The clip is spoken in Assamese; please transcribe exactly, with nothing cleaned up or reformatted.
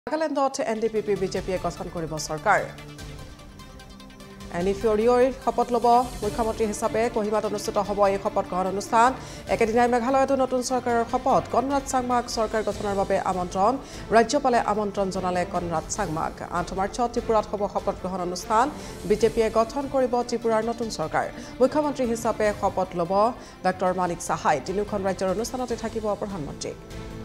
নাগালেণ্ডত এন ডি পি পি বিজেপিয়ে গঠন কৰিব চৰকাৰ এনি ফিঅৰিঅ'ৰ শপত ল'ব মুখ্যমন্ত্ৰী হিচাপে কহিমাত অনুষ্ঠিত হ'ব এই শপত গ্ৰহণ অনুষ্ঠান একেদিনাই মেঘালয়তো নতুন চৰকাৰৰ শপত কনৰাড চাংমাক চৰকাৰ গঠনৰ বাবে আমন্ত্ৰণ ৰাজ্যপালে আমন্ত্ৰণ জনালে কনৰাড চাংমাক আঠ মাৰ্চত ত্ৰিপুৰাত হ'ব শপত গ্ৰহণ অনুষ্ঠান বিজেপিয়ে গঠন কৰিব ত্ৰিপুৰাৰ নতুন চৰকাৰ মুখ্যমন্ত্ৰী হিচাপে শপত ল'ব ডক্টৰ মানিক সাহাই তিনিখন ৰাজ্যৰ অনুষ্ঠানতে থাকিব প্ৰধানমন্ত্ৰী